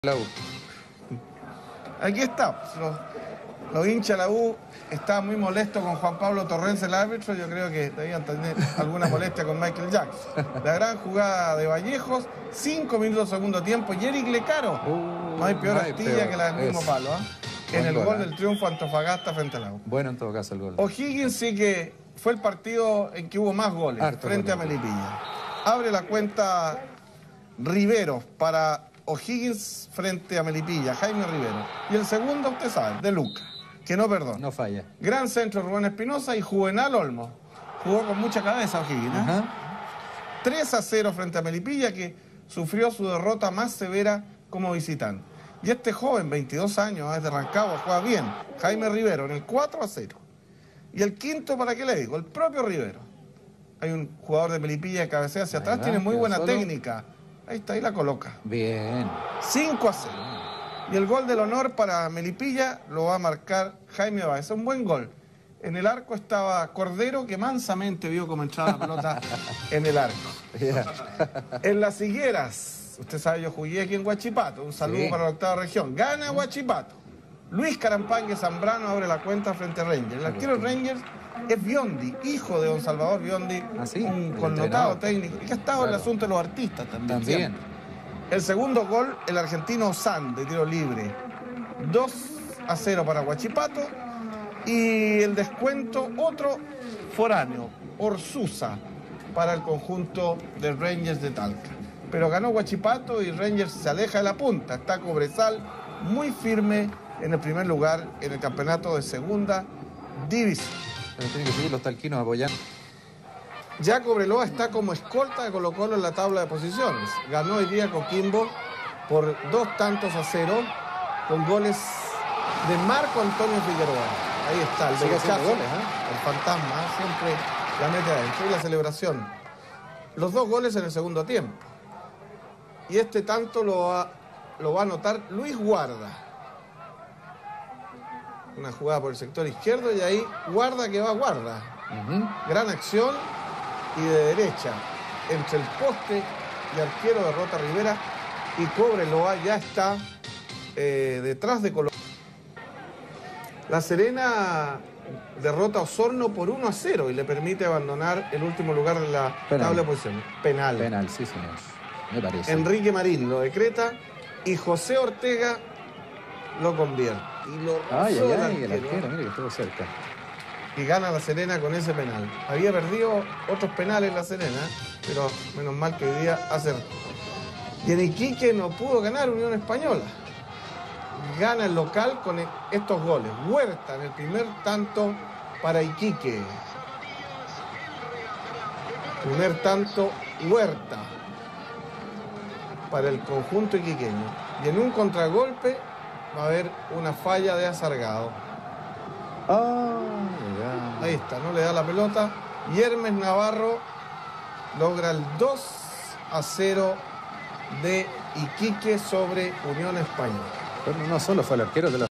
La U. Aquí está. Los hinchas de la U estaban muy molestos con Juan Pablo Torrens, el árbitro. Yo creo que debían tener alguna molestia con Michael Jackson. La gran jugada de Vallejos, 5 minutos de segundo tiempo. Y Eric Lecaro, no hay peor astilla que la del mismo palo, en el gol del triunfo Antofagasta frente a la U. Bueno, en todo caso, el gol. O'Higgins sí que fue el partido en que hubo más goles, frente a Melipilla. Abre la cuenta Rivero para O'Higgins frente a Melipilla, Jaime Rivero. Y el segundo, usted sabe, de Luca, que no perdona. No falla. Gran centro Rubén Espinosa y Juvenal Olmo. Jugó con mucha cabeza O'Higgins. 3-0 frente a Melipilla, que sufrió su derrota más severa como visitante. Y este joven, 22 años, es de Rancagua, juega bien. Jaime Rivero en el 4-0. Y el quinto, ¿para qué le digo? El propio Rivero. Hay un jugador de Melipilla que cabecea hacia atrás, tiene muy buena técnica. Ahí está, ahí la coloca. Bien. 5-0. Y el gol del honor para Melipilla lo va a marcar Jaime Báez. Es un buen gol. En el arco estaba Cordero, que mansamente vio cómo entraba la pelota en el arco. En las higueras, usted sabe, yo jugué aquí en Huachipato. Un saludo para la octava región. Gana Huachipato. Luis Carampangue Zambrano abre la cuenta frente a Rangers. El arquero Rangers es Biondi, hijo de don Salvador Biondi, un connotado técnico, y que ha estado en el asunto de los artistas también. El segundo gol, el argentino San, de tiro libre. 2-0 para Huachipato. Y el descuento, otro foráneo, Orsuza, para el conjunto de Rangers de Talca. Pero ganó Huachipato y Rangers se aleja de la punta. Está Cobresal muy firme en el primer lugar en el campeonato de segunda división. Pero tienen que seguir los talquinos apoyando. Ya Cobreloa está como escolta de Colo-Colo en la tabla de posiciones. Ganó hoy día Coquimbo por 2-0 con goles de Marco Antonio Figueroa. Ahí está, el derechazo, el fantasma, siempre la mete adentro. Y la celebración. Los 2 goles en el segundo tiempo. Y este tanto lo va a anotar Luis Guarda. Una jugada por el sector izquierdo y ahí Guarda que va Guarda. Gran acción y de derecha entre el poste y arquero derrota a Rivera, y Cobreloa ya está detrás de Colo. La Serena derrota a Osorno por 1-0 y le permite abandonar el último lugar de la tabla de posiciones. Penal. Penal, sí, señor. Me parece. Enrique Marín lo decreta y José Ortega lo convierte. Y lo el arquero, mire que estuvo cerca. Y gana la Serena con ese penal. Había perdido otros penales la Serena, pero menos mal que hoy día acertó. Y en Iquique no pudo ganar Unión Española. Gana el local con estos goles. Huerta en el primer tanto para Iquique. Primer tanto Huerta para el conjunto iquiqueño. Y en un contragolpe va a haber una falla de Azargado. Ahí está, no le da la pelota. Y Hermes Navarro logra el 2-0 de Iquique sobre Unión Española. Pero no solo fue el arquero de la